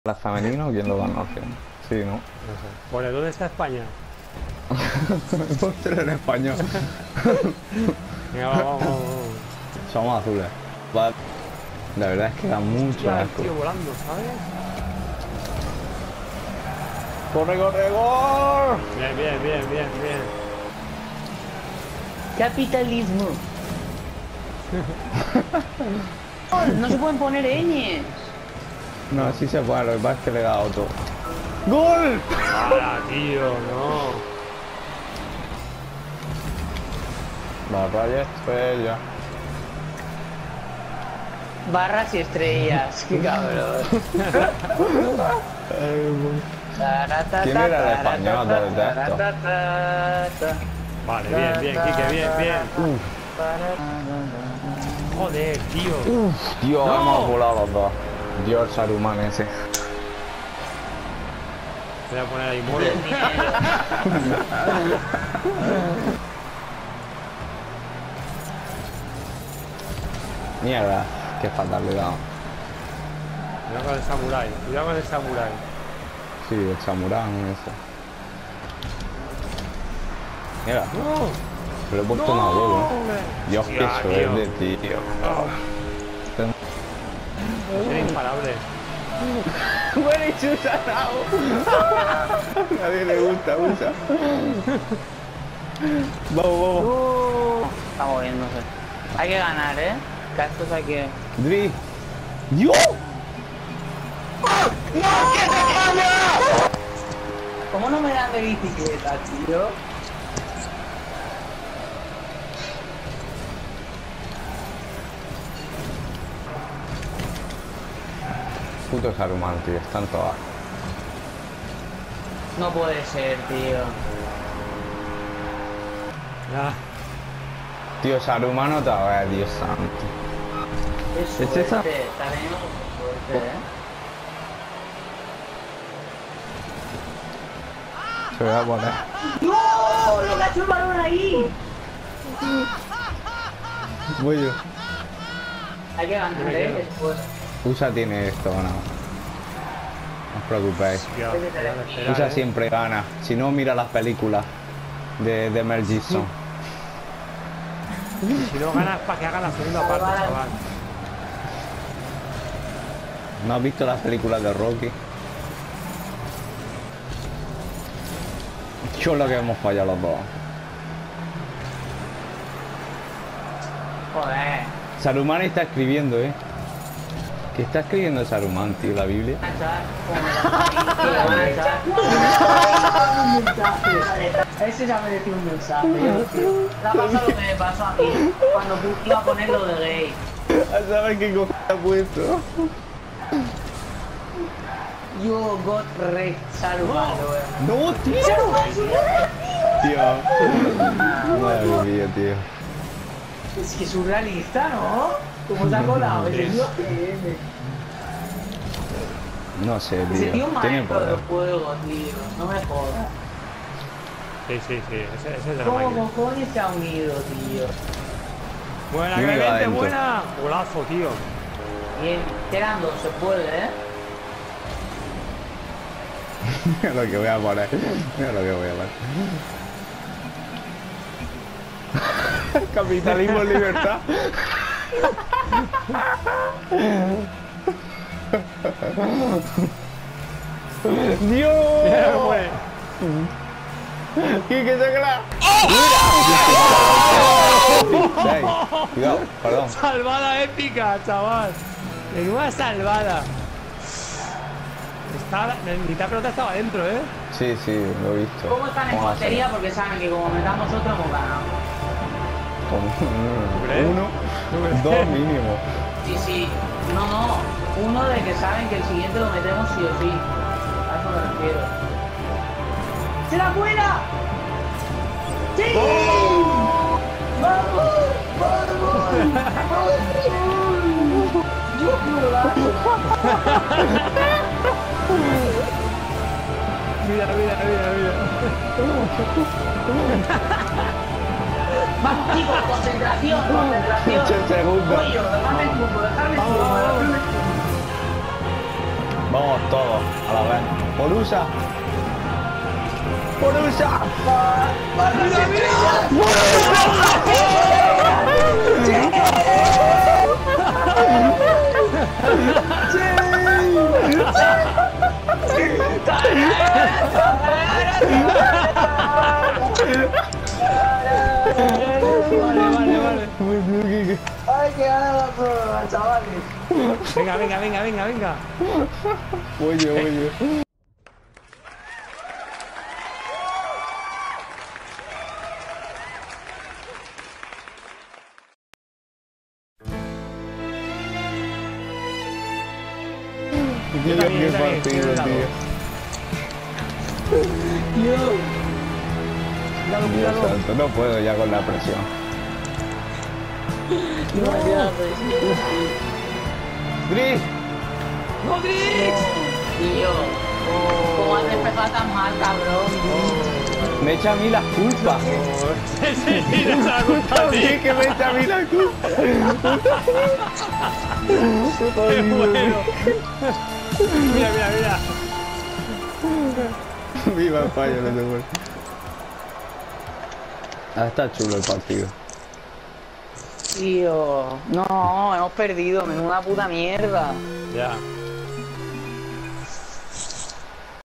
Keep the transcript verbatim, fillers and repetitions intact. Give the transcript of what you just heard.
¿La femenino quién lo conoce? Sí, ¿no? No sé. Bueno, ¿dónde está España? Póntelo en español. Venga, vamos, vamos, vamos. Somos azules. Vale. La verdad es que da mucho Ya, el asco. tío volando, ¿sabes? ¡Corre, corre, gol! Bien, bien, bien, bien, bien. Capitalismo. No se pueden poner ñes. No, sí se puede, lo que pasa es que le he dado otro. ¡Gol! ¡Hala, tío! No. La raya estrella. Barras y estrellas. Qué cabrón. ¿Quién era el español de esto? Vale, bien, bien, Quique, bien, bien. Uf, Joder, tío. uf, Dios, ¡No! hemos volado los dos. Dios, el Saruman ese. Voy a poner ahí moro. Mierda, qué fatal le he dado. Cuidado con el samurái, cuidado con el samurái. Sí, el samurán ese. Mira, ¡No! se lo he puesto más huevo. hombre. Dios, Hostia, qué tío. suerte, tío. Era imparable. Bueno, y Chusa, a nadie le gusta, usa. Vamos, vamos. Uh, está moviéndose. Hay que ganar, ¿eh? Castos hay que... Dri. ¡Dios! ¿Cómo no me dan de bicicleta, tío? Puto Saruman, tío, están todas. No puede ser, tío. Ya. Tío, Saruman otra vez, Dios santo. Es ¿Es suerte, esa? también es suerte, ¿eh? Se voy a poner. ¡No! ¡Lo que ha hecho el balón ahí! Voy yo. Hay que ganar, ¿eh? Después. Usa tiene esto, no. No os preocupéis. Hostia, voy a esperar, Usa eh. siempre gana. Si no, mira las películas de, de Mel Gibson. Si no ganas, para que haga la segunda parte, chaval. ¿No has visto las películas de Rocky? Yo lo que hemos fallado los dos. Joder. Saruman está escribiendo, ¿eh? ¿Qué está escribiendo Saruman, tío? ¿La Biblia? Ese se ha merecido un mensaje, tío. Le ha pasado lo que me pasó a mí cuando iba a poner lo de gay. A saber qué cojones ha puesto. Yo got re Saruman, ¡No, tío! Tío. Madre mía, tío. Es que es surrealista, ¿no? Como se ha colado, ese tío que es. No sé, Ese tío. tío Tiene maestro poder. de juego, tío. No me jodas. Sí, sí, sí. Ese, ese es de la ¿Cómo máquina. cojones se ha unido, tío? Buena, Mira Clemente, adentro. buena. Golazo, tío. Bien, quedan dos, se puede, ¿eh? Mira lo que voy a poner. Mira lo que voy a poner. Capitalismo, libertad. ¡Dios! Bien, güey. ¡Quique, sácala! Seis. Cuidado, perdón. Salvada épica, chaval. Menuda salvada. Está, la mitad pelota estaba dentro, ¿eh? Sí, sí, lo he visto. ¿Cómo están en ¿Cómo va a ser? portería? Porque saben que como metamos otro hemos ganado. Como crees? uno, ¿Tú crees? dos mínimo. Sí, sí. No, no. Uno de que saben que el siguiente lo metemos sí o sí. A eso me refiero. ¡Se la cuela! ¡Sí! ¡Vamos! ¡Vamos! ¡Vamos! ¡Yo golazo! Mira, mira, mira, mira. Vamos, chicos, concentración, concentración. Ocho segundos. Cuello, dejarme el cubo, dejarme el cubo, dejarme el cubo. Vamos todos a la vez. ¡Borusa! ¡Borusa! ¡Mira, mira! Vale, vale, vale. ¡Ay, qué ganas la prueba, chavales! Venga, venga, venga, venga, venga. Oye, oye. Tío, también, qué yo también, partido, cuidado. tío. Yo. Cuidado, Dios cuidado. santo, no puedo ya con la presión. No me queda presión. ¡Gris! ¡No, Drix! Tío. ¿Cómo has empezado tan mal, cabrón? Me echa a mí las culpas. Sí, sí, sí, no se la culpa a ti. Sí, que me echa a mí las culpas. ¡Qué bueno! Mira, mira, mira. Viva España, no te mueres. Ah, está chulo el partido. Tío. No, hemos perdido. Menuda puta mierda. Ya.